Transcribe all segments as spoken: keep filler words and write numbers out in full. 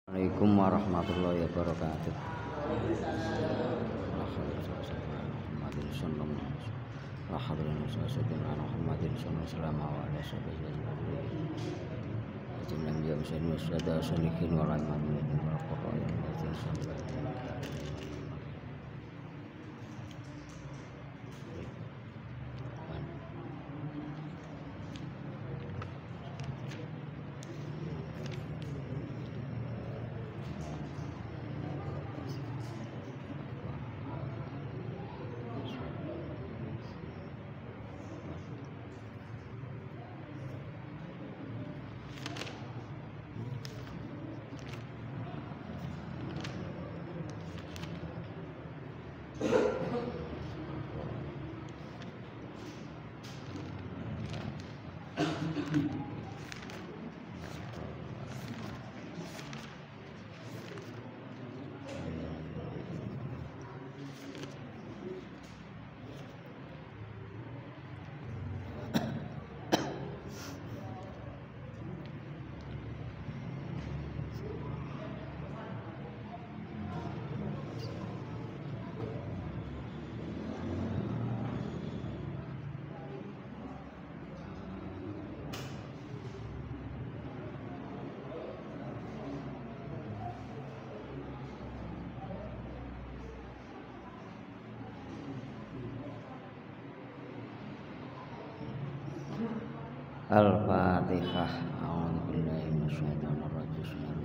Assalamualaikum warahmatullahi wabarakatuh. Al-Fatihah. A'udzubillahi minasyaitonir rajim.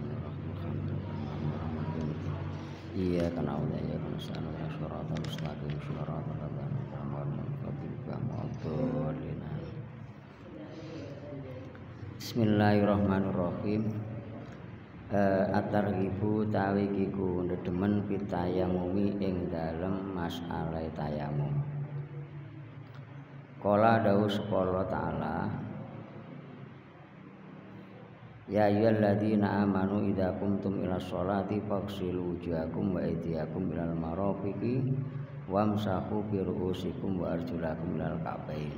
Iyyaka na'budu wa iyyaka nasta'in. Ihdinas siratal mustaqim. Shiratal ladzina an'amta 'alaihim. Bismillahirrahmanirrahim. Uh, At-targhibu tawi kiku ndedemen pitayamumi ing dalem mas'alah tayamum. Qala dawuh Allah Ta'ala, ya ayyuhalladzina amanu idza qumtum ila sholati faghsilu wujuhakum wa aydiyakum ilal marafiqi wamsahu bi ru'usikum wa arjulakum ilal ka'bayn.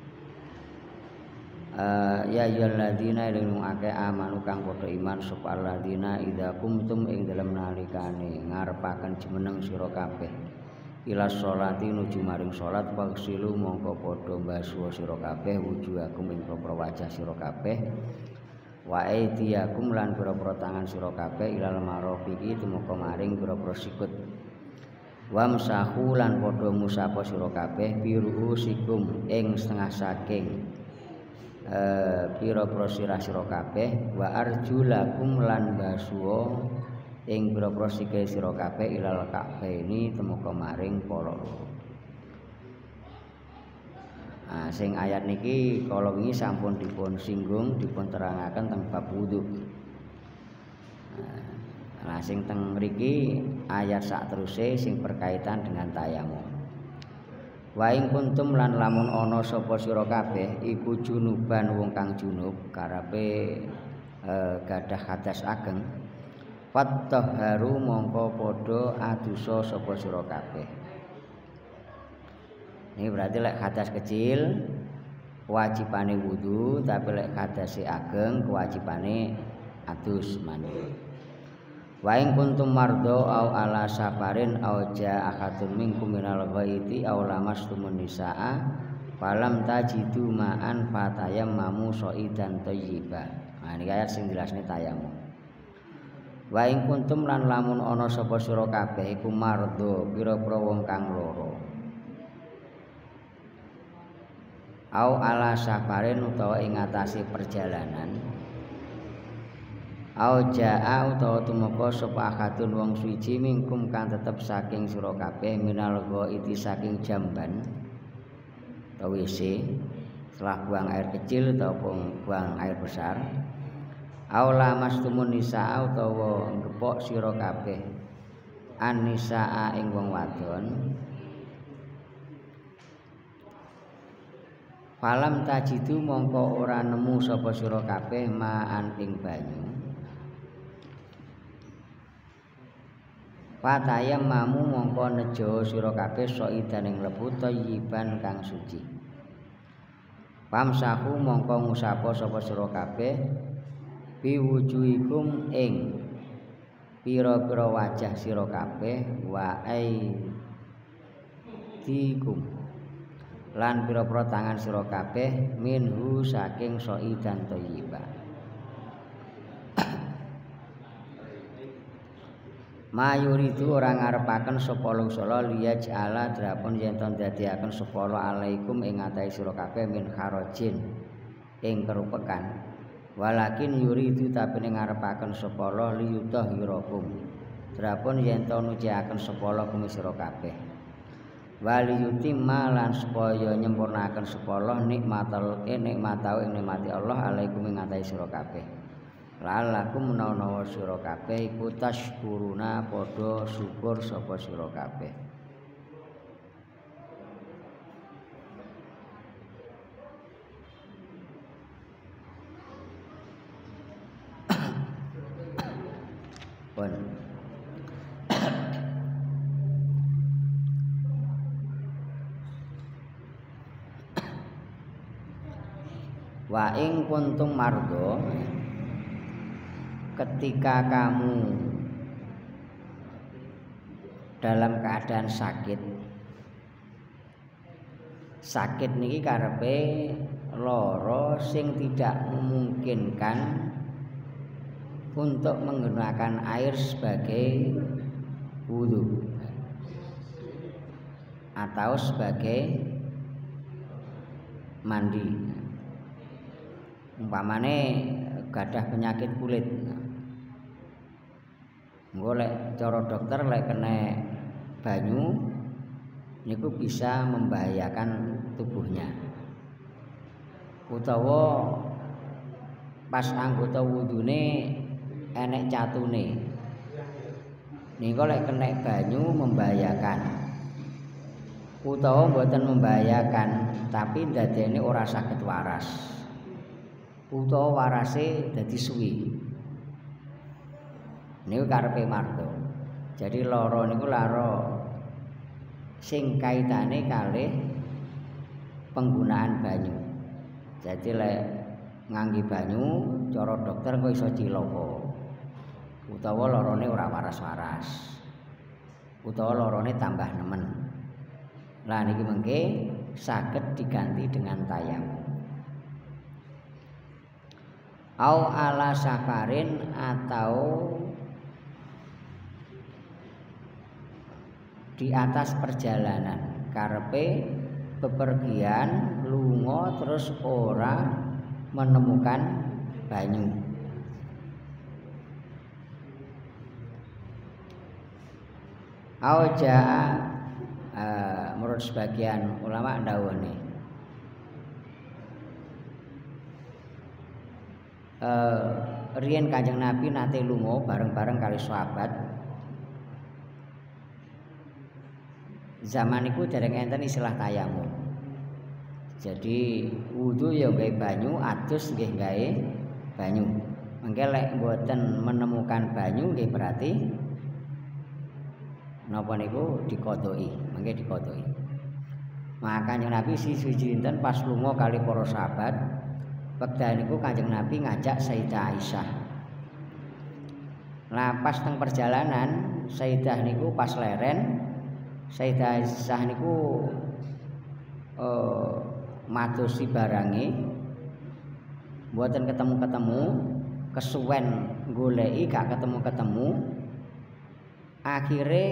Uh, ya ayyuhalladzina ilmu akeh amanu kang padha iman sapa alladzina idza qumtum ing dalem nalikane ngarepaken jumeneng sira kabeh ila sholati nuju maring salat faghsilu mongko padha mbasuh sira kabeh wujuhakum ing propro wajah sira kabeh wa aydiyakum lan pira-pira tangan sira kabeh ilal marafiqi tumeka maring pira-pira sikut wamsahu lan padha musapa sira kabeh biruusikum ing setengah saking eh pira-pira sirah sira kabeh wa arjulakum lan basuh ing pira-pira sikil sira kabeh ilal ka'baini tumeka maring para loro. Nah, sing ayat niki kala wingi sampun dipun singgung, dipun terangaken teng bab wudu. Nah, sing teng mriki ayat sak teruse sing berkaitan dengan tayamum. Wa ing kuntum lan lamun ana sapa sira kabeh iku junuban wong kang junub karepe eh, gadah hadas ageng. Fattahharu mongko padha adusa sapa sira kabeh. Ini berarti lek hadas kecil kewajibane wudu, tapi lek hadase ageng kewajibane adus mandi. Wa in kuntum mardo au ala safarin au jaa ahadun minkum minal ghaiti au lamastumun nisaa falam tajidu ma'an fatayammamu sha'idan thayyiba. Nah, ini ayat sing jelasne tayamum. Wa in kuntum lan lamun ana sapa sira kabeh iku mardo pira-pira wong kang lara au ala safarin utawa ing atase perjalanan au jaa utawa tumeka sapa akadun wong suci mingkum kang tetep saking sira kabeh minal ghaiti saking jamban utawa W C setelah buang air kecil atau buang air besar au lamastumun nisaa utawa ngepok sira kabeh an nisaa ing wong wadon falam tajidu mongko ora nemu sapa sira kabeh ma'an ing banyu fatayam mamu mongko nejo sira kabeh soidan ing lebu thayyiban kang suci pamsahu mongko ngusapa sapa sira kabeh biwujuhikum ing pira-pira wajah sira kabeh wa aidikum lan pira-pira tangan sira kabeh minhu saking saidan thayyibah. Mayuridu orang ngarepaken sapa lungsala liyaj ala drapun yen to dadiaken sapa alaikum ing atahe sira kabeh min kharajin ing kerupekan walakin yuridu tapi ning ngarepaken sapa Allah liyutahhirakum drapun yen to nuciaken sapa Allah kum sira kabeh waliyutimma lan supaya nyempurnaken sapa Allah nikmatal eh nikmatau ing nikmati Allah alaikum ing atahe sira kabeh. Lalakum menawa sira kabeh iku tashkuruna padha syukur sapa sira kabeh. Pun wa ing kuntum mardo ketika kamu dalam keadaan sakit, sakit niki karepe lara sing tidak memungkinkan untuk menggunakan air sebagai wudu atau sebagai mandi. Umpamane gadah penyakit kulit, golek cara dokter lek kena banyu niku bisa membahayakan tubuhnya. Utawa pas anggota wudune enek catune, niku lek kena banyu membahayakan. Utawa mboten membahayakan tapi dadene ora saged waras. Utawa warase dadi suwi. Niku karepe marto. Jadi lara niku lara sing kaitane kalih penggunaan banyu. Jadi lek ngangge banyu cara dokter kok iso cilaka. Utawa larane ora waras-waras. Utawa larane tambah nemen. Lah niki mengke saged diganti dengan tayamum. Au ala safarin atau di atas perjalanan karepe bepergian lunga terus ora menemukan banyu. Au jaa uh, menurut sebagian ulama ndawone Uh, riyen Kanjeng Nabi nate lunga bareng-bareng kali sahabat. Zaman iku dereng enten istilah tayamum. Jadi wudu ya gawe banyu, adus nggih gawe banyu. Mengke lek mboten menemukan banyu nggih berarti napa niku dikodoki, mengke dikodoki. Maka Kanjeng Nabi siji dinten pas lunga kali para sahabat wekdal niku Kanjeng Nabi ngajak Sayyidah Aisyah. Lah pas teng perjalanan Sayyidah niku pas leren Sayyidah Aisyah niku eh madosi barange mboten ketemu-ketemu, kesuwen goleki gak ketemu-ketemu. Akhire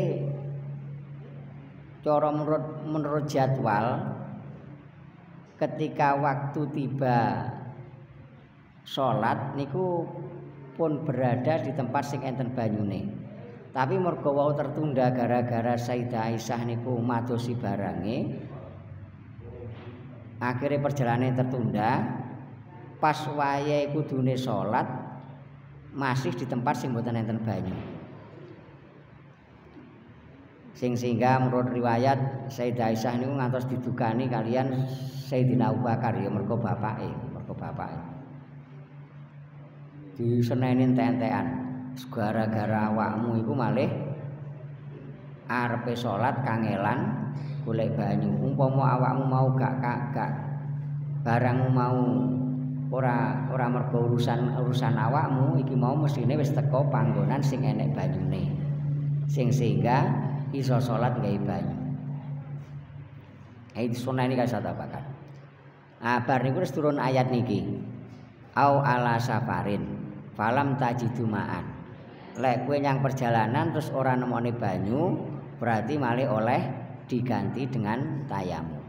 cara menurut menurut jadwal ketika waktu tiba salat niku pun berada di tempat sing enten banyune. Tapi mergo wau tertunda gara-gara Sayyidah Aisyah niku madosi barange. Akhirnya perjalanan tertunda. Pas wayahe kudune salat masih di tempat sing mboten enten banyu. Sing sehingga menurut riwayat Sayyidah Aisyah niku ngantos didukani kalian Sayyidina Abu Bakar ya mergo bapake, mergo bapake. Diseneni entek-entekan gara-gara awakmu iku malih arepe salat kangelan golek banyu. Umpama awakmu mau gak gak, gak barangmu mau ora ora mergo urusan urusan awakmu, iki mau mestine wis teko panggonan sing enek banyune. Sing sehingga iso salat gawe banyu. Iki sunah ini kasat apakan. Ah bar niku wis turun ayat niki. Au ala safarin falam tajidu ma'an. Lek kowe nyang perjalanan terus ora nemoni banyu, berarti malih oleh diganti dengan tayamum.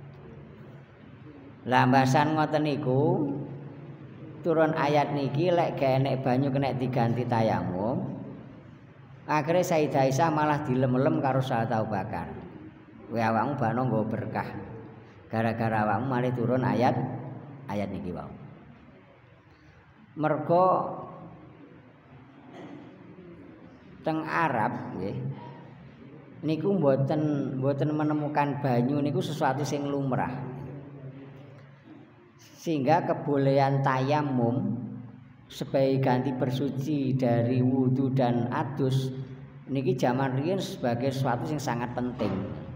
Lambasan ngoten niku turun ayat niki lek gak enek banyu kena diganti tayamum. Akhire Sayyidah Aisyah malah dilem-lem karo Sayyid Abu Bakar. Kowe awakmu bano nggo berkah. Gara-gara awakmu malih turun ayat ayat niki wae. Mergo teng Arab nggih niku mboten mboten menemukan banyu niku sesuatu sing lumrah. Sehingga kebolehan tayamum sebagai ganti bersuci dari wudu dan adus niki zaman riyen sebagai sesuatu yang sangat penting.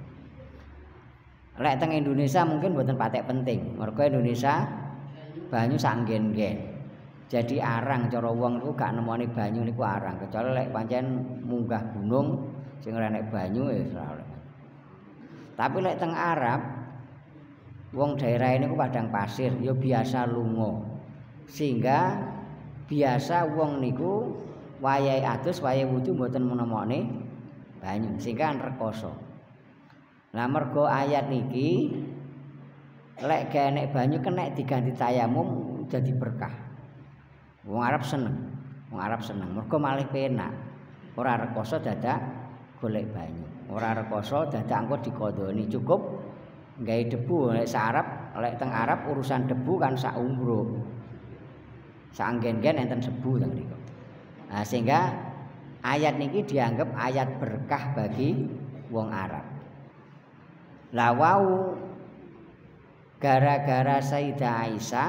Lek teng Indonesia mungkin mboten patek penting. Mergo Indonesia banyu sak nggen-nggen. Jadi arang cara wong niku gak nemoni banyu niku arang, kecuali lek pancen munggah gunung sing ora enek banyu ya ora oleh. Tapi lek teng Arab wong daerah ini ku padang pasir ya biasa lunga. Sehingga biasa wong niku wayahe adus wayahe wudu mboten menemoni banyu sehingga rekoso. Lah mergo ayat niki lek gak enek banyu kena diganti tayamum jadi berkah. Wong Arab seneng, wong Arab seneng. Mergo malih penak. Ora rekoso dadak golek banyu. Ora rekoso dadak engko dikodoni cukup gawe debu. Lek sak Arab, lek teng Arab urusan debu kan sak umroh. Sak nggen-nggen enten debu teng mriku. Nah, sehingga ayat niki dianggap ayat berkah bagi wong Arab. Lah wau gara-gara Sayyidah Aisyah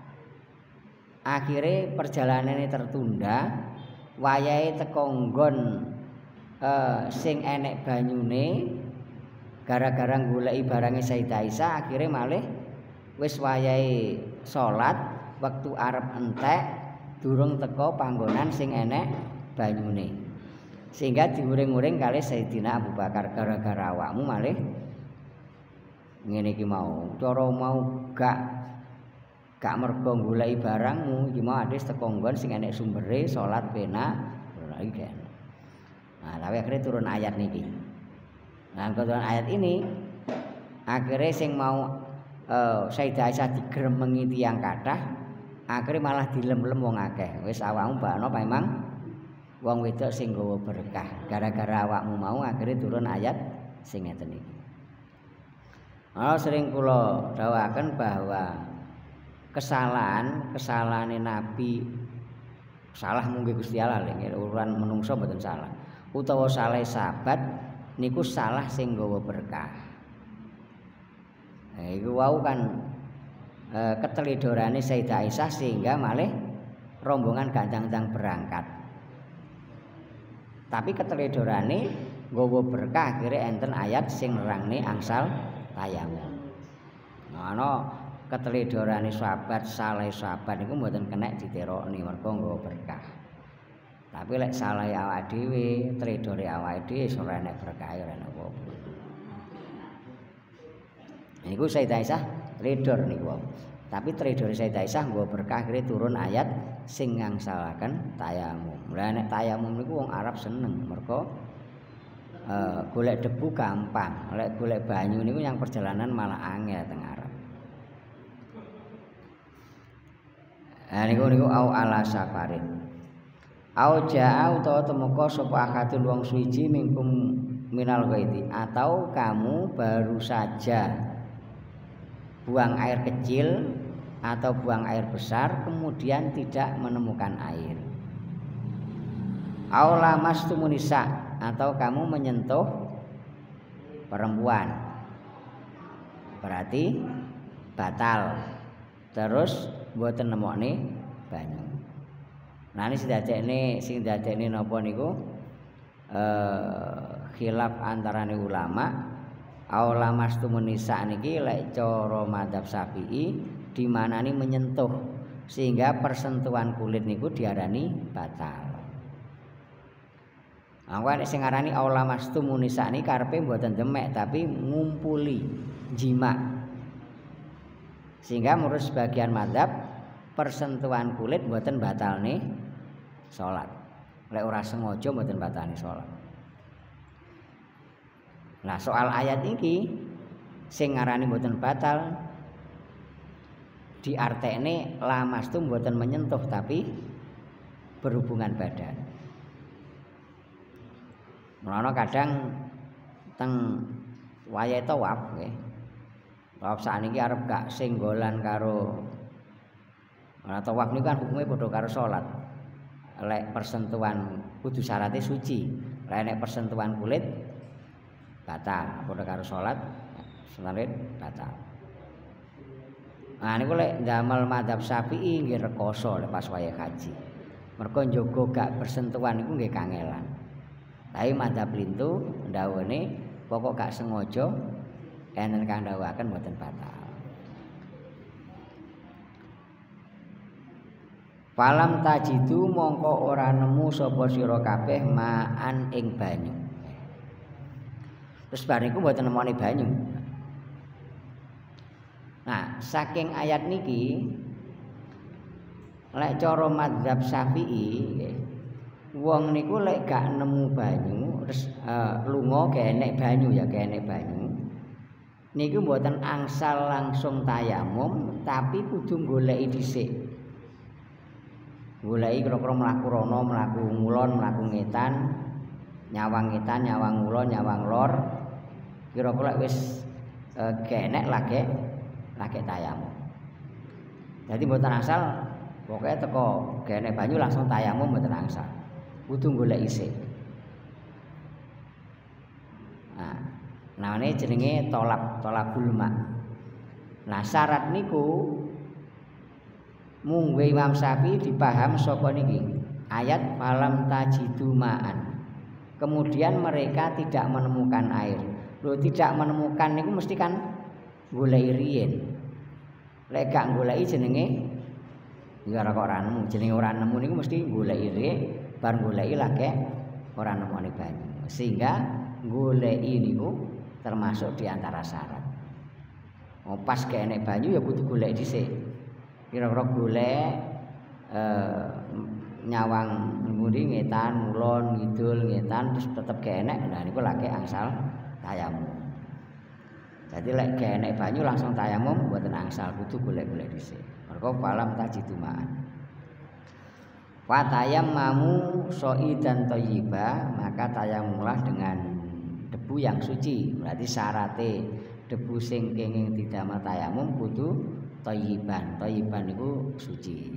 akhirnya perjalanan ini tertunda, wayahe teko nggon eh, sing enek banyune gara-gara goleki barange Sayyidah Aisyah akhirnya malih wis wayahe salat wektu arep entek durung teko panggonan sing enek banyune. Sehingga diuring-uring kali Sayyidina Abu Bakar gara-gara awakmu malih ngene iki mau, cara mau gak gak mergo goleki barangmu iki mau adis teko nggon sing enek sumbere salat penak ora iki. Nah, tapi akhirnya turun ayat niki. Nah, turun ayat ini akhirnya sing mau uh, Sayyidah Aisyah digremengi tiyang kathah akhirnya malah dilem-lem wong akeh. Wis awakmu bakno memang wong wedok sing nggawa berkah. Gara-gara awakmu mau akhirnya turun ayat sing ngeten iki. Oh, sering kula dawuhaken bahwa kesalahan kesalahan Nabi salah mungkin Gusti Allah lho urusan menungso mboten salah utawa salah sahabat niku salah sing nggawa berkah. Nah, iku wau kan e, ketelidorane Sayyidah Aisyah sehingga malih rombongan gandang-gandang berangkat. Tapi ketelidorane nggawa berkah akhirnya enten ayat sing nerangne angsal tayamum. Nah, no, ketelidorane sahabat salah sahabat niku mboten kena diterokne mergo nggawa berkah. Tapi lek salah awake dhewe, telidore awake dhewe iso ora enek berkah ora enek apa-apa. Niku Sayyidah Aisyah telidor niku. Tapi telidore Sayyidah Aisyah nggawa berkah akhire turun ayat sing ngangsalaken tayamum. Lah nek tayamum niku wong Arab seneng mergo uh, golek debu gampang. Lek golek banyu niku yang perjalanan malah angel teng Arab. Nah niku niku au ala safarin. Au jaa utawa temeka sapa akadun wong suci mingkum minal ghaiti atau kamu baru saja buang air kecil atau buang air besar kemudian tidak menemukan air. Au lamastumun nisa atau kamu menyentuh perempuan. Berarti batal. Terus mboten nemokne banyu. Nah ini sedadekne sing dadekne napa niku eh khilaf antarane ulama. Aula mastumun nisa niki lek cara madzhab Syafi'i dimanani menyentuh. sehingga persentuhan kulit niku diarani batal. Angka nek sing ngarani aula mastum nisa niki karepe mboten demek tapi ngumpuli jima. Sehingga menurut sebagian mazhab persentuhan kulit mboten batalne salat. Lek ora sengaja mboten batalne salat. Nah, soal ayat iki sing ngarani mboten batal diartekne lamastum mboten menyentuh tapi berhubungan badan. Mulane kadang teng wayahe tawaf nggih. Tawaf sakniki arep gak senggolan karo ana tawaf niku kan hukume padha karo salat. Lek persentuhan kudu syaratnya suci. Lek nek persentuhan kulit batal, padha karo salat salat batal. Nah niku lek ndamel madzhab Syafi'i nggih rekoso lek pas wayah haji. Mergo njogo gak bersentuhan niku nggih kangelan. Tapi madzhab lintu ndawone pokok gak sengaja enten kang ndawuhaken mboten batal. Falam tajidu mongko ora nemu sapa sira kabeh maan ing banyu. Terus bar niku mboten nemoni banyu. Nah, saking ayat niki lek cara madzhab Syafi'i nggih, wong niku lek gak nemu banyu terus uh, lunga gak enek banyu ya gak enek banyu. Niku mboten angsal langsung tayamum tapi kudu goleki dhisik. Goleki kira-kira mlaku rono, mlaku ngulon, mlaku ngetan, nyawang ngetan, nyawang ngulon, nyawang lor. Kira-kira wis uh, gak enek lagi lagi tayamum. Jadi mboten asal pokoknya teko gene banyu langsung tayamum mboten angsal. Kudu golek isih. Nah, namane jenenge tolab, tolabul ma. Nah, syarat niku mung Imam Syafi'i dipaham saka niki. Ayat falam tajidu ma'an. Kemudian mereka tidak menemukan air. Loh, tidak menemukan niku mesti kan goleki riyen. Lek gak goleki jenenge ya ora kok ora nemu. Jenenge ora nemu niku mesti goleki riyen, bar goleki lagi ora nemoni banyu. Sehingga goleki niku termasuk di antara syarat. Oh, pas gak enek banyu ya kudu golek dhisik. Kira-kira golek eh, nyawang ngemudi ngetan, mulon, ngidul, ngetan terus tetep gak enek. Nah niku lagi angsal tayamum. Jadi lek gak enek banyu langsung tayamum mboten angsal kudu golek-golek dhisik. Mergo falam tajidu ma'an. Fa tayammamu so'idan thayyiba, maka tayamumlah dengan debu yang suci. Berarti syaratnya debu sing kenging didamel tayamum kudu thayyiban. Thayyiban niku suci.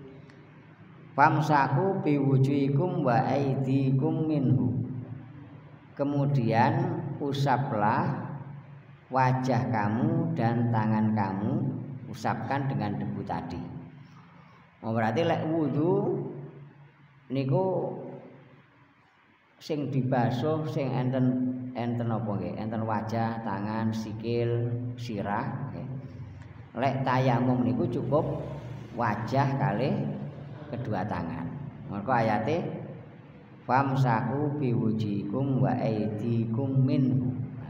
Famsahu biwujuhikum wa aydikum minhu. Kemudian usaplah wajah kamu dan tangan kamu, usapkan dengan debu tadi. Oh, berarti lek wudu niku sing dibasuh sing enten enten apa nggih? Enten wajah, tangan, sikil, sirah nggih. Lek tayamum niku cukup wajah kali kedua tangan. Mergo ayate famsahu biwujikum wa aydikum minhu.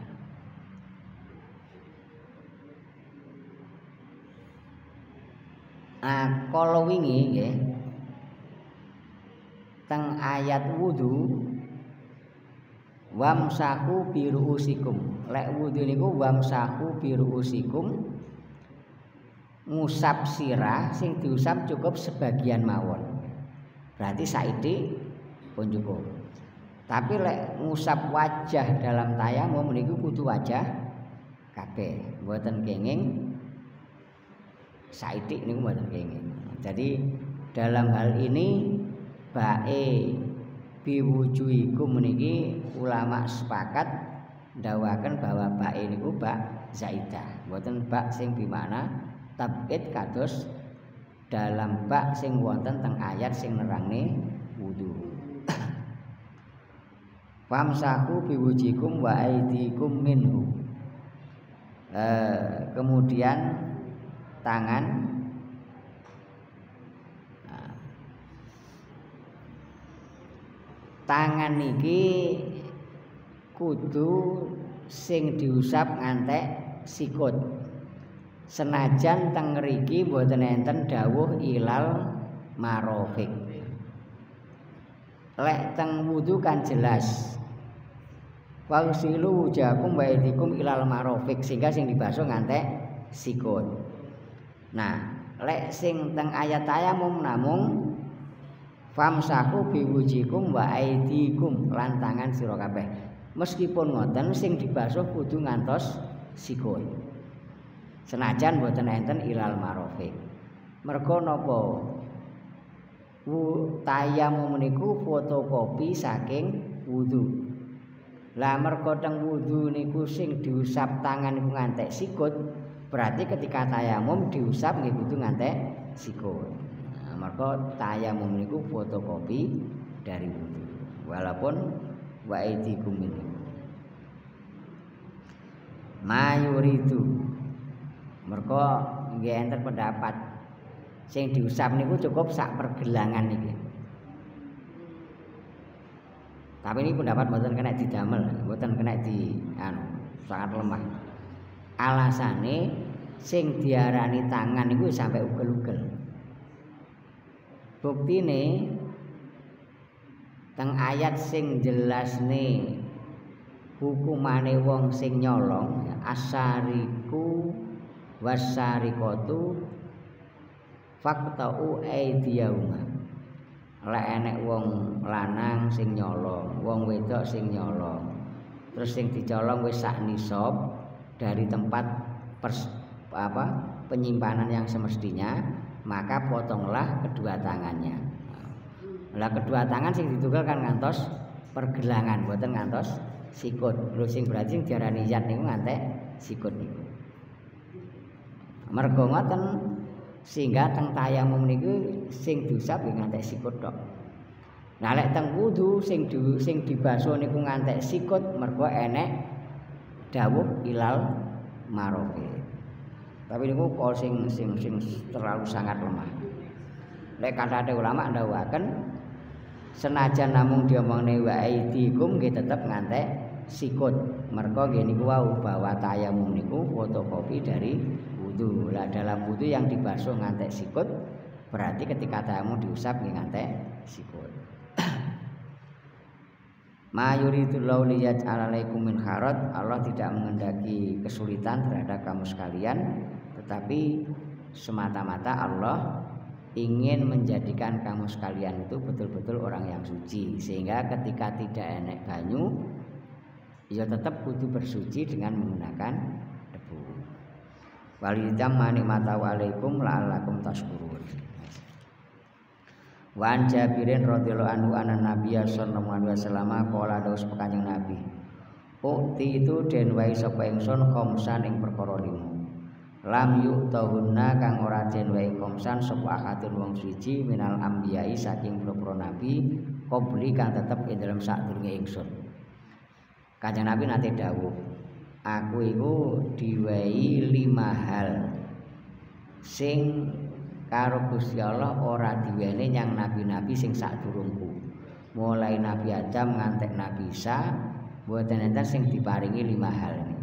Nah, kalau wingi nggih teng ayat wudu wamsahu biruusikum. Lek wudu niku wamsahu biruusikum, ngusap sirah sing diusap cukup sebagian mawon. Berarti saiki pun cukup. Tapi lek ngusap wajah dalam tayamum niku kudu wajah kabeh, mboten kenging saidik niku mboten kenging. Jadi dalam hal ini bae biwujuhikum niki ulama sepakat ndawaken bahwa bae niku ba zaidah, mboten ba sing bimakna tabid kados dalam ba sing wonten teng ayat sing nerangne wudu. Famsahu biwujikum wa aydikum minhu. Eh, kemudian tangan tangan niki kudu sing diusap ngantek sikut. Senajan teng mriki mboten enten dawuh ilal marafiq. Lek teng wudu kan jelas. Wangsilu wujakum wa aydikum ilal marafiq, sehingga sing dibasuh ngantek sikut. Nah, lek sing teng ayat tayamum namung famsahu biwujikum wa aydikum lan tangan sira kabeh. Meskipun ngoten sing dibasuh kudu ngantos sikut. Senajan mboten enten ilal marafiq. Merga napa? Tayamum niku fotokopi saking wudu. Lah merga teng wudu niku sing diusap tangan niku ngantek sikut, berarti ketika tayamum diusap nggih kudu ngantek sikut. Nah, merga tayamum niku fotokopi dari wudu. Walaupun wa aidikum ini mayuridu mergo nggih enten pendapat sing diusap niku cukup sak pergelangan niki. Tapi ini pendapat mboten kena didamel, mboten kena di anu, sangat lemah. Alasane sing diarani tangan niku sampai ugel-ugel. Buktine teng ayat sing jelasne hukumane wong sing nyolong asariku wasariqatu faqta'u aydiyahuma. Lek enek wong lanang sing nyolong, wong wedok sing nyolong, terus sing dicolong wis sak nisab dari tempat pers, apa penyimpanan yang semestinya, maka potonglah kedua tangannya. Lah kedua tangan sing ditunggal kan ngantos pergelangan, mboten ngantos sikut. Lho sing berarti sing diarani yat niku ngantek sikut niku. Mergo ngoten sehingga teng tayamum niku sing diusap nggih ngantek sikut tok. Nah lek teng wudu sing di, sing dibasuh niku ngantek sikut mergo enek dawuh ilal marafiq. Tapi niku kok sing sing sing terlalu sangat lemah. Lek kata ada ulama ndawuhaken senajan namung diomongne wa aidikum nggih tetep ngantek sikut. Mergo nggih niku wau bahwa tayamum niku fotokopi dari wudu. Lah dalam wudu yang dibasuh ngantek sikut berarti ketika tayamum diusap nggih ngantek sikut. Ma yuridullahu liyaj'ala alaikum min haraj. Allah tidak mengendaki kesulitan terhadap kamu sekalian, tetapi semata-mata Allah ingin menjadikan kamu sekalian itu betul-betul orang yang suci, sehingga ketika tidak enek banyu ya tetap kudu bersuci dengan menggunakan debu. Walidam manikmatahu alaikum la'allakum tashkurun. Wa an Jabirin radhiyallahu anhu anna Nabiya sallallahu alaihi wasallam qala daus Kanjeng Nabi, ukti itu den wae sapa ingsun khamsan ing perkara lima. Lam yu'tahunna kang ora den wae khamsan sapa akadun wong suci minal ambiyai saking para nabi qabli kang tetep ing dalem sadurunge ingsun. Kanjeng Nabi nate dawuh, aku iku diwehi lima hal sing karo Gusti Allah ora diwene yang nabi-nabi sing sadurungku. Mulai Nabi Adam ngantek Nabi Isa mboten enten sing diparingi lima hal ini.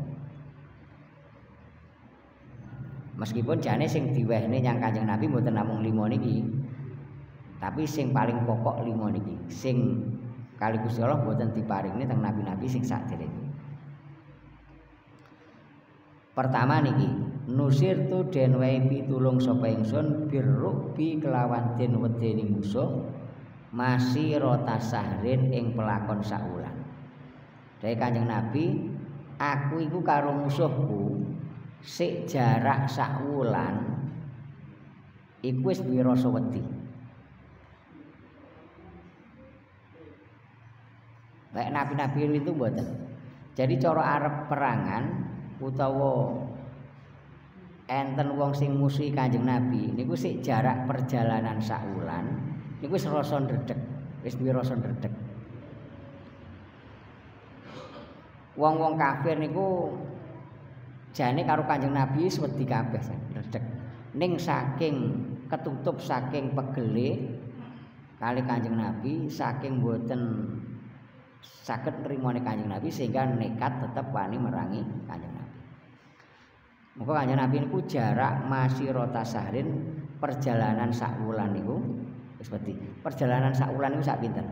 Meskipun jane sing diwehne yang Kanjeng Nabi mboten namung lima niki, tapi sing paling pokok lima niki sing kali Gusti Allah mboten diparingi teng nabi-nabi sing saderenge. Pertama niki, nusir tu den wae pitulung sapa ingsun birrubi kelawan den wedeni musuh masih rota sahrin ing pelakon saulan. Dari Kanjeng Nabi, aku iku karo musuhku sik jarak sak wulan iku wis duwe rasa wedi. Baik nabi-nabi itu mboten. Jadi cara arep perangan utawa enten wong sing musuhi Kanjeng Nabi niku sik jarak perjalanan sak wulan niku wis rasa ndredeg, wis duwe rasa ndredeg. Wong-wong kafir niku jane karo Kanjeng Nabi wis wedi kabeh ndredeg. Ning saking ketutup saking pegele kali Kanjeng Nabi saking mboten saged nrimane Kanjeng Nabi sehingga nekat tetap wani merangi Kanjeng Nabi. Muga Kanjeng Nabi niku jarak masirota sahrin perjalanan sak wulan niku wis wedi. Perjalanan sak wulan niku sak pinten?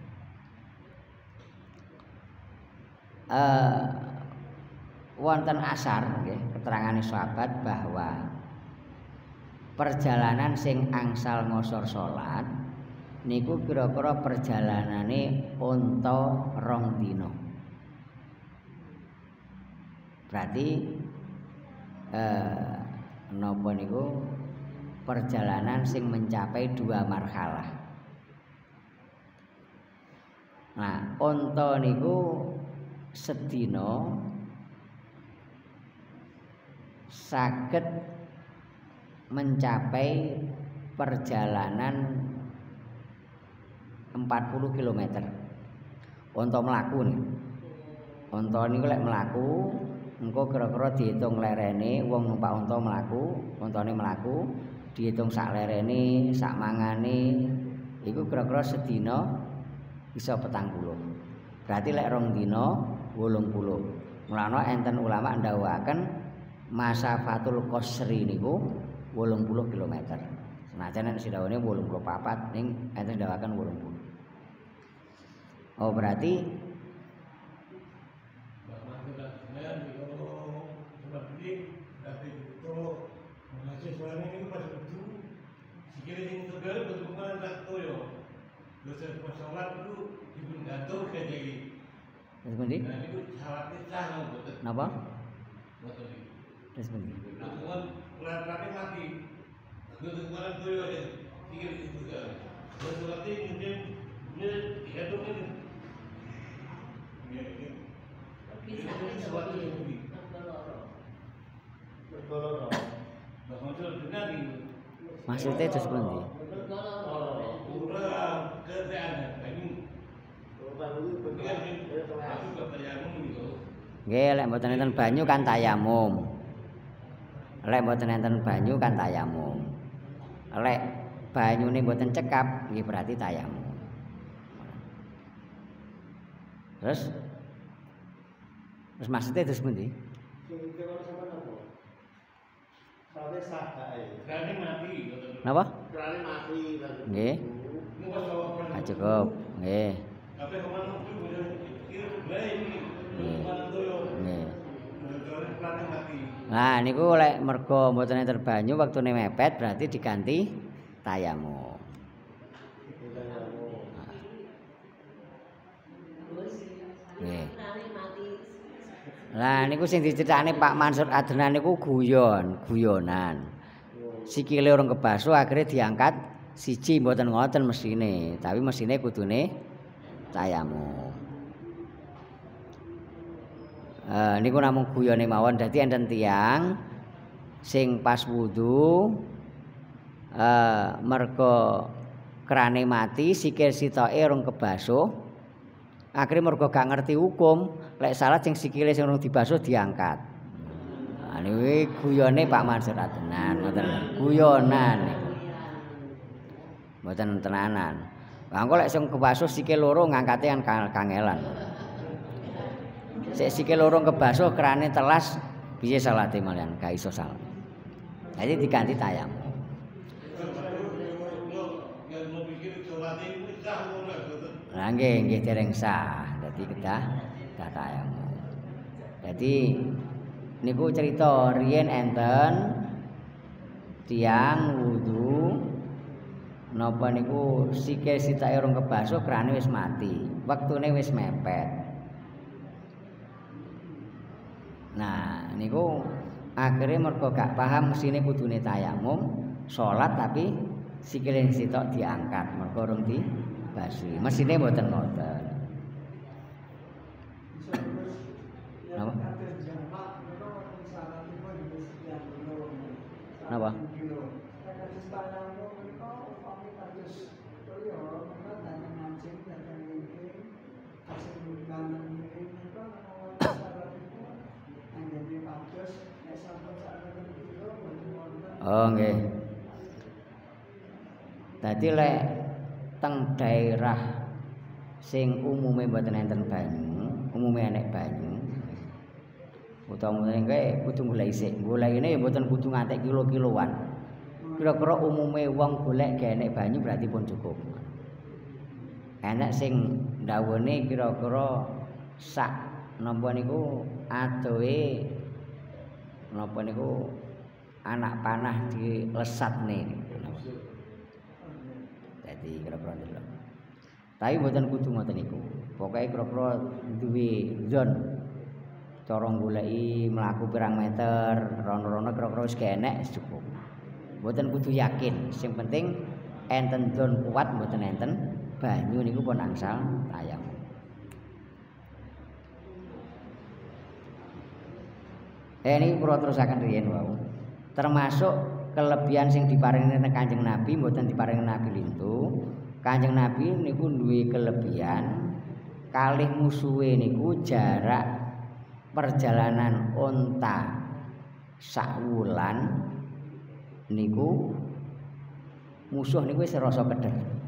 Eh wonten asar nggih keterangane sahabat bahwa perjalanan sing angsal ngosor salat niku kira-kira perjalanane unta rong dina. Berarti eh napa niku perjalanan sing mencapai dua marhalah. Nah, unta niku sedina saged mencapai perjalanan empat puluh kilometer. Unta mlaku nih. Unta niku lek mlaku engko kira-kira diitung lerene wong numpak unta mlaku, untane mlaku diitung sak lerene, sak mangane iku kira-kira sedina bisa petang puluh. Berarti lek rong dina wolung puluh. Mulane enten ulama ndhawuhaken masafatul qasri niku wolung puluh kilometer. Senajan nek sidhawane wolung puluh papat ning enten ndhawuhaken wolung puluh. Oh berarti Terus pundi? Napa? Terus pundi? Maksudnya terus pundi? Nggih, lek mboten enten banyu kan tayamum. Lek mboten enten banyu kan tayamum. Lek banyune mboten cekap nggih berarti tayamum. Terus Terus maksudnya terus pundi? Napa? Nggih. Ah cukup. Nggih. Nggih. Nah niku lek mergo mboten enten banyu wektune mepet berarti diganti tayamum. Nggih. Lah niku sing diceritani Pak Mansur Adnan niku guyon, guyonan. Sikile urung kebaso akhirnya diangkat siji mboten ngoten mesine, tapi mesine kudune tayamum. Eh niku namung guyone mawon dadi enten tiyang sing pas wudu eh mergo krane mati sikil sitoke urung kebasuh akhirnya mergo gak ngerti hukum lek salat sing sikile sing urung dibasuh diangkat. Nah niku guyone Pak Mansur Adnan ngoten guyonan niku. Mboten tenanan. Lah engko lek sing kebasuh sikil loro ngangkate kan kangelan. Sik sikil loro kebasuh kerane telas piye salate malian gak iso salat. Jadi diganti tayamum. Lah nggih nggih dereng sah. Dadi kedah kedah tayamum. Dadi niku cerita riyen enten tiyang wudu napa niku sikil sitake urung kebasuh kerane wis mati. Wektune wis mepet. Nah, niku akhirnya mergo gak paham mesine kudune tayamum, salat tapi sikile sitok diangkat mergo urung dibasuhi. Mesine mboten ngoten. Napa? Napa? Oh nggih. Dadi lek teng daerah sing umume mboten enten banyu, umume enek banyu. Utawa mrene kae kudu golek isik. Golekine ya mboten kudu ngantek kilo-kiloan. Kira-kira umume wong golek gak enek banyu berarti pun cukup. Enek sing ndawone kira-kira sak napa niku adohe napa niku anak panah dilesatne. Dadi kira-kira delok. Tapi mboten kudu ngoten niku. Pokoke kira-kira duwe zon cara goleki mlaku pirang meter, rono-rono kira-kira wis enek cukup. Mboten kudu yakin, sing penting enten zon kuat mboten enten banyu niku pun angsal tayamum. Eh ini kula terusaken riyen wau. Termasuk kelebihan sing diparingi Kanjeng Nabi mboten diparingi Nabi lintu. Kanjeng Nabi niku duwe kelebihan kalih musuhe niku jarak perjalanan unta sak wulan niku musuh niku wis rasa kedher.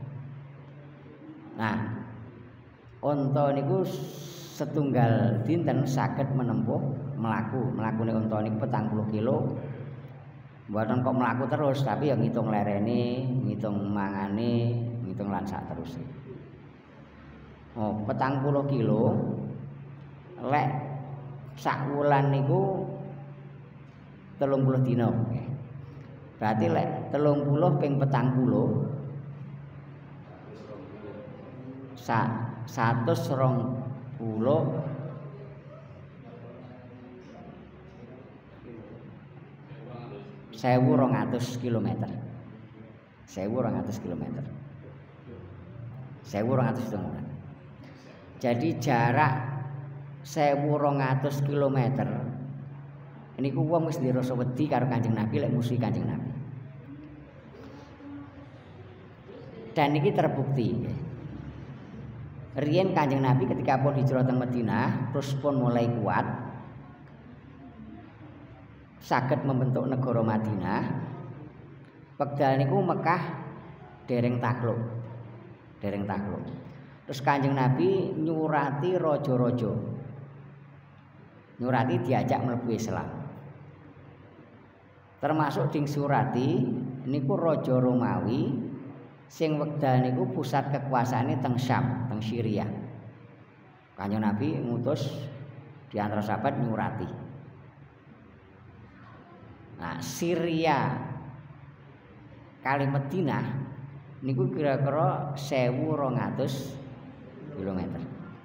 Nah, unta niku setunggal dinten saged menempuh melaku, melakune unta niku petang puluh kilo. Mboten kok melaku terus, tapi ya ngitung lerene, ngitung mangane, ngitung lan sak terus. Oh, petang puluh kilo lek sak wulan niku telung puluh dina. Berarti lek telung puluh ping petang puluh sa satus rong puluh sewu rong atus kilometer. Sewu rong atus kilometer. Sewu rong atus kilometer. Jadi jarak sewu rong atus kilometer niku wong wis dirasa wedi karo Kanjeng Nabi lek musuhi Kanjeng Nabi. Dan iki terbukti. Riyen Kanjeng Nabi ketika pun hijrah teng Madinah terus pun mulai kuat saged membentuk negara Madinah. Wekdal niku Mekah dereng takluk. Dereng takluk. Terus Kanjeng Nabi nyurati raja-raja. Nyurati diajak mlebu Islam. Termasuk ding surati niku raja Romawi sing wekdal niku pusat kekuasaane teng Syam, teng Syria. Kanjeng Nabi ngutus di antara sahabat nyurati. Nah, Syria kali Madinah niku kira-kira sewu rong atus kilometer.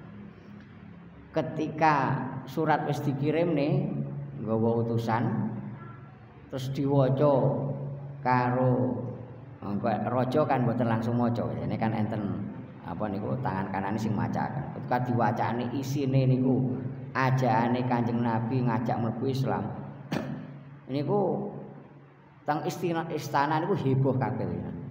Ketika surat wis dikirimne nggawa utusan terus diwaca karo raja kan mboten langsung maca. Ini kan enten apa niku tangan kanan sing macaken. Ketika diwacane isine niku ajakane Kanjeng Nabi ngajak mlebu Islam. Niku teng istana istana niku heboh kabeh.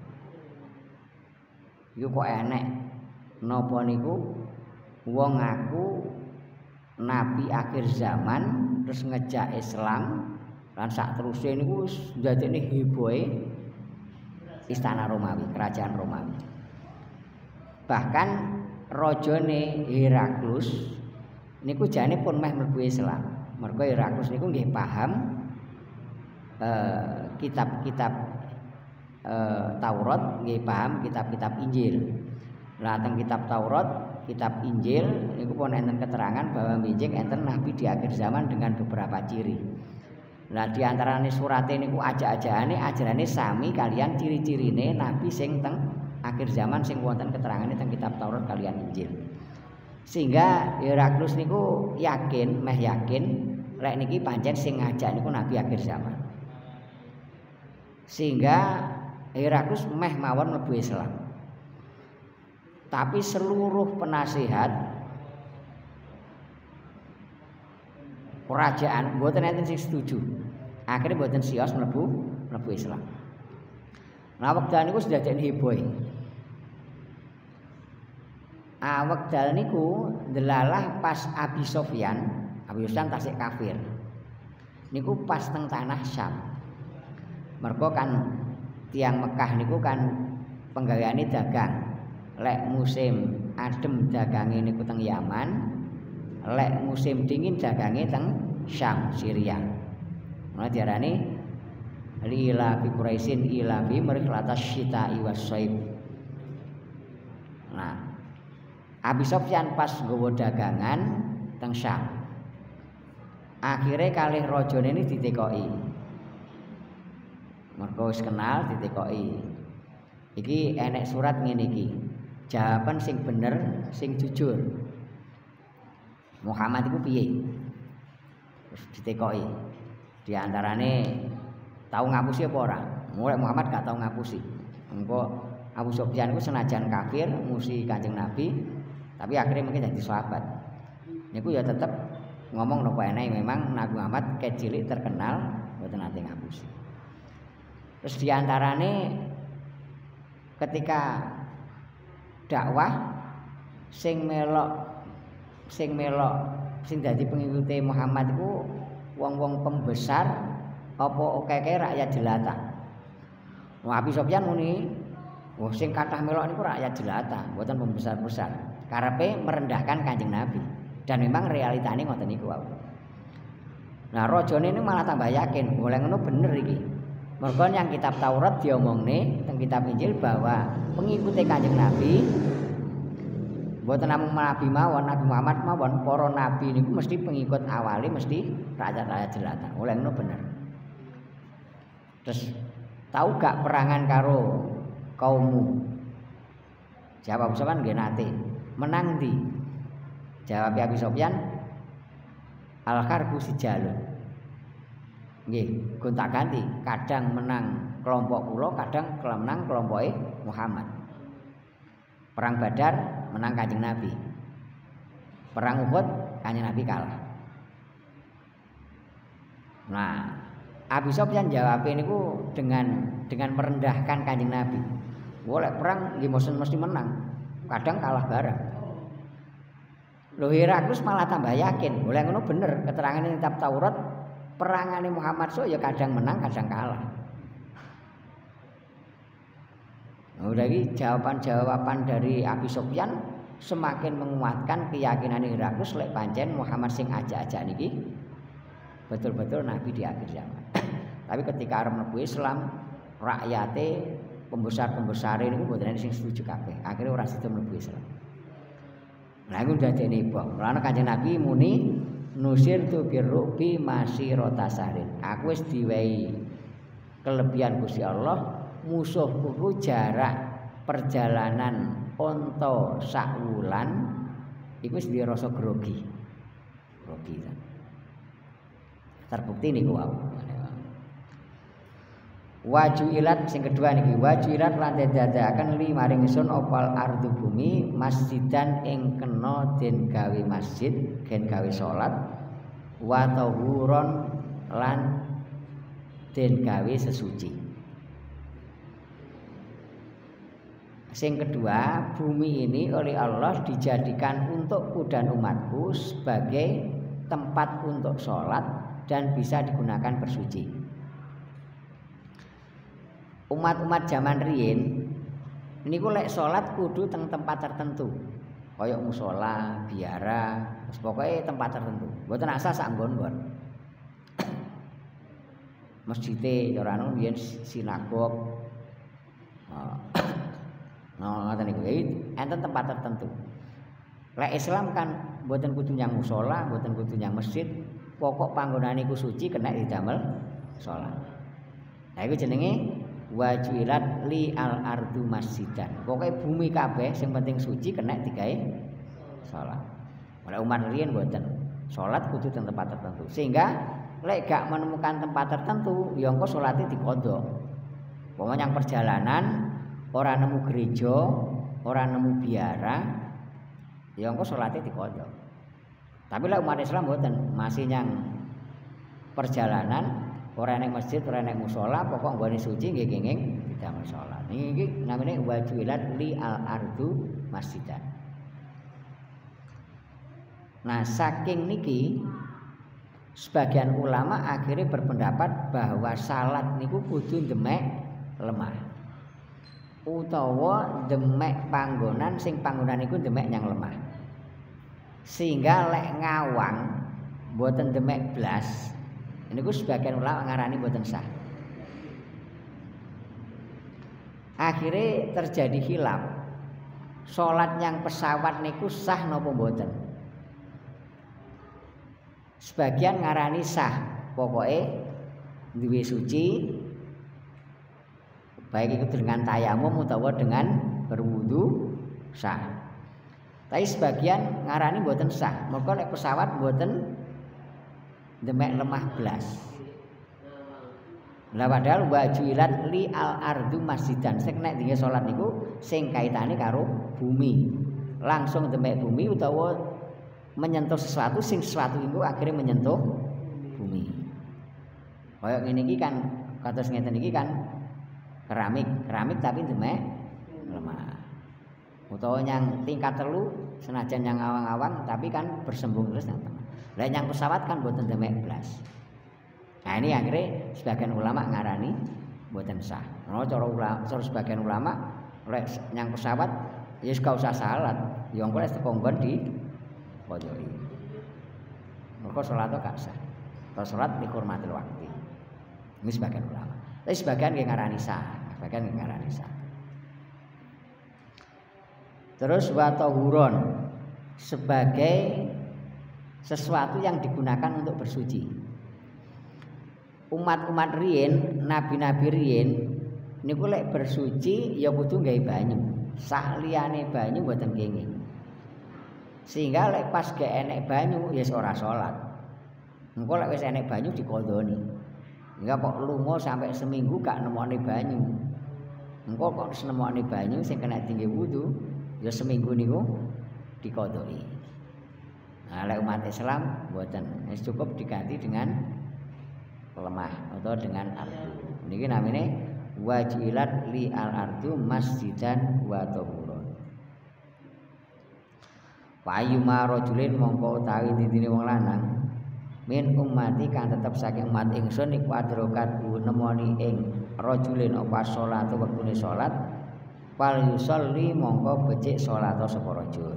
Iku kok enek napa niku wong ngaku nabi akhir zaman terus ngejak Islam lan sak teruse niku wis ndadekne hebohe istana Romawi, kerajaan Romawi. Bahkan rajane Heraklus niku jane pun meh mlebu Islam. Mergo Heraklus niku nggih paham eh, kitab-kitab eh, Taurat, nggih paham kitab-kitab Injil. Lah teng kitab Taurat, kitab Injil niku pun enten keterangan bahwa bijing enten nabi di akhir zaman dengan beberapa ciri. Lah di antarane surate niku ajak-ajakane ajarane sami kalian ciri-cirine nabi sing teng akhir zaman sing wonten keterangane teng kitab Taurat kalian Injil. Sehingga Heraklus niku yakin, meh yakin lek niki pancen sing ngajak niku nabi akhir zaman. Sehingga Heraklus meh mawon mlebu Islam. Tapi seluruh penasihat kerajaan mboten enten sing setuju. Akhirnya mboten sios mlebu mlebu Islam. Nah wekdal niku sedadekne heboh. Ah wekdal niku delalah pas Abi Sofyan, Abi Sofyan tasik kafir. Niku pas teng tanah Syam. Mergo kan tiang Mekah niku kan penggaweane dagang. Lek musim adem dagange niku teng Yaman, lek musim dingin dagange teng Syam, Syria. Mulane diarani lila bi Quraisyin ila bi merihlatas syita'i was-shaib. Nah, Abi Sufyan pas nggawa dagangan teng Syam. Akhire kalih rajane ini ditekoki. Mergo wis kenal ditekoki. Iki enek surat ngene iki. Jawaban sing bener, sing jujur. Muhammad iku piye? Terus ditekoki. Di antarane tahu ngapusi apa ora? Mulai Muhammad gak tahu ngapusi. Engko Abu Sufyan iku senajan kafir musuh Kanjeng Nabi, tapi akhirnya mungkin jadi sahabat. Niku ya tetep ngomong nopo enek memang Nabi Muhammad kecilik terkenal mboten nate ngapusi. Terus di antarane ketika dakwah sing melok sing melok sing dadi pengikute Muhammad iku wong-wong pembesar apa akeh-akeh rakyat jelata. Wah, Abi Sufyan muni, wah sing kathah melok niku rakyat jelata, mboten pembesar-besar. Karepe merendahkan Kanjeng Nabi. Dan memang realitane ngoten niku wae. Nah, rajane ini malah tambah yakin, boleh ngono bener iki. Mergo yang kitab Taurat diomongne teng kitab Injil bahwa pengikute Kanjeng Nabi mboten namung nabi mawon, Nabi Muhammad mawon, para nabi niku mesti pengikut awali mesti rakyat-rakyat jelata. Oleh ngono bener. Terus tahu gak perangan karo kaummu? Jawab sampean nggih nate. Menang ndi? Jawab Abi Sufyan, al-harbu sijalun. Nggih, gonta-ganti, kadang menang kelompok kula, kadang menang kelompoke Muhammad. Perang Badar menang Kanjeng Nabi. Perang Uhud Kanjeng Nabi kalah. Nah, Abi Sufyan jawab niku dengan dengan merendahkan Kanjeng Nabi. Boleh perang nggih mesti menang, kadang kalah bareng. Lho Heraklius malah tambah yakin, boleh ngono bener keterangan ing kitab Taurat, perangane Muhammad so ya kadang menang, kadang kalah. Nah, udah ini jawaban-jawaban dari Abi Sufyan semakin menguatkan keyakinan Heraklius lek pancen Muhammad sing ajak-ajak niki betul-betul nabi di akhir zaman. Tapi ketika arep mlebu Islam, rakyate pembesar-pembesare niku mboten sing setuju kabeh. Akhire ora sida mlebu Islam. Nah iku dadekne bom. Lan Kanjeng Nabi muni nusir tu birrubi masirata sarin. Aku wis diwehi kelebihan Gusti Allah, musuhku jarak perjalanan unta sak wulan iku wis dirasa grogi. Grogi. Terbukti niku wae. Wajuilat sing kedua niki wajuilat lan dadakaken li maring ingsun opal ardu bumi masjidan ing kena den gawe masjid gen gawe salat wa tahuron lan den gawe sesuci. Sing kedua, bumi ini oleh Allah dijadikan untukku dan umatku sebagai tempat untuk sholat dan bisa digunakan bersuci. Umat-umat zaman riyin niku lek salat kudu teng tempat tertentu. Kaya musala, biara, pokoke tempat tertentu. Mboten asal sak nggon-nggon. Masjide ora ono biyen sinagog. Nah, ngoten niku enten tempat tertentu. Lek Islam kan mboten kudu nyang musala, mboten kudu nyang masjid, pokok panggonane iku suci kena didamel salat. Nah iku jenenge wajulat li al ardu masjidan. Pokoke bumi kabeh sing penting suci kena digawe salat. Oleh umat riyen mboten. Salat kudu teng tempat tertentu. Sehingga lek gak menemukan tempat tertentu, ya engko salate dikodho. Pokoke yang perjalanan ora nemu gereja, ora nemu biara, ya engko salate dikodho. Tapi lek umat Islam mboten, masih yang perjalanan ora nek masjid, ora nek musala, pokok nggone suci nggih kenging didamel salat. Niki namine wajulat li al ardu masjidan. Nah, saking niki sebagian ulama akhirnya berpendapat bahwa salat niku kudu demek lemah. utawa demek panggonan sing panggonan iku demek yang lemah. Sehingga lek ngawang mboten demek blas, niku sebagian ulama ngarani mboten sah. Akhirnya terjadi khilaf. Salat yang pesawat niku sah napa mboten? Sebagian ngarani sah, pokoknya duwe suci baik itu dengan tayamum utawa dengan berwudu sah. Tapi sebagian ngarani mboten sah. Mergo lek pesawat mboten demek lemah blas. Lah padahal wa juilat li al ardu masjidan. Sing nek dinge salat niku sing kaitane karo bumi. Langsung demek bumi utawa menyentuh sesuatu sing sesuatu itu akhirnya menyentuh bumi. Kaya ngene iki kan kados ngeten iki kan keramik, keramik tapi demek lemah. Utawa yang tingkat telu senajan yang awang-awang tapi kan bersembung terus nang tengah. Lah yang pesawat kan mboten demek blas. Nah ini akhirnya sebagian ulama ngarani mboten sah. Nah, cara ulama, cara sebagian ulama lek yang pesawat ya wis gak usah salat, ya engko lek teko nggon di kodoi. Mergo salat gak sah. Atau salat dihormati waktu. Ini sebagian ulama. Tapi sebagian nggih ngarani sah, sebagian nggih ngarani sah. Terus wa tahuron sebagai sesuatu yang digunakan untuk bersuci. Umat-umat riyen, nabi-nabi riyen niku lek bersuci ya kudu nggawe banyu. Sak liyane banyu mboten kenging. Sehingga lek pas gak enek banyu ya ora salat. Engko lek wis enek banyu dikodoni. Enggak kok lunga sampai seminggu gak nemokne banyu. Engko kok wis nemokne banyu sing kena tinggi wudu ya seminggu niku dikodoni. Nah, lek umat Islam mboten, wis cukup diganti dengan lemah atau dengan ardu. Niki namine wajilat li al ardu masjidan wa tahuron. Wa ayyuma rajulin mongko utawi didine wong lanang min ummati kang tetep saking umat ingsun iku adrokat nemoni ing rajulin apa salat wektune salat fal yusolli mongko becik salat sapa rajul.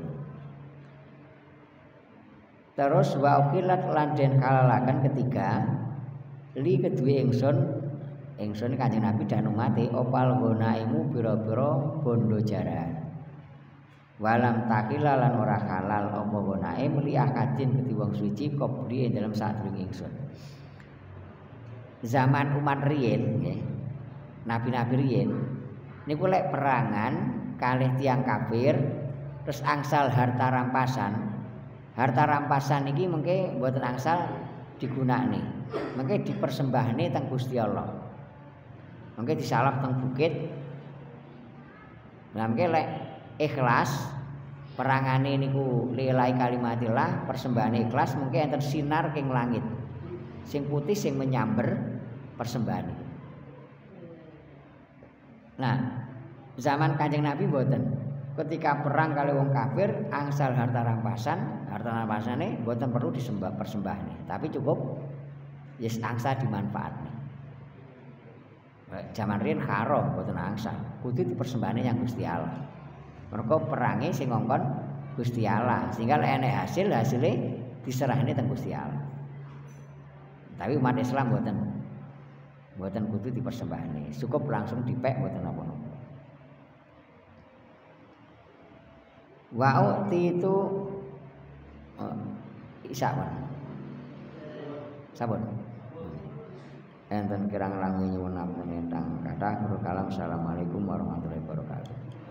Terus wa ukilat lan den kalalaken ketiga li kedue ingsun ingsun Kanjeng Nabi dan umate opal gonaimu pira-pira bondo jaran. Walam takila lan ora halal apa gonaim li akadin kedhi wong suci kopri ing dalam sadurunge ingsun. Zaman umat riyen nggih. Nabi-nabi riyen niku lek perangan kalih tiyang kafir terus angsal harta rampasan. Harta rampasan iki mengke mboten angsal digunakne. Mengke dipersembahne teng Gusti Allah. Mengke disalap teng bukit. Lah mengke lek ikhlas perangane niku lillahi kalimatillah persembahane ikhlas mengke enten sinar king langit. Sing putih sing menyamber persembahan itu. Nah, zaman Kanjeng Nabi mboten. Ketika perang kali wong kafir angsal harta rampasan, harta rampasane mboten perlu disembah persembahane, tapi cukup yes angsa dimanfaatne. Zaman riyen haram mboten angsal, kudu dipersembahane yang Gusti Allah. Mergo perange sing ngongkon Gusti Allah, sehingga lek enek hasil hasilnya diserahne teng Gusti Allah. Tapi umat Islam mboten mboten kudu dipersembahane, cukup langsung dipek mboten napa-napa. Wa'uti itu oh, isyawan sabun enten kirang langi nyuwun ampun ingkang kathah. Assalamualaikum warahmatullahi wabarakatuh.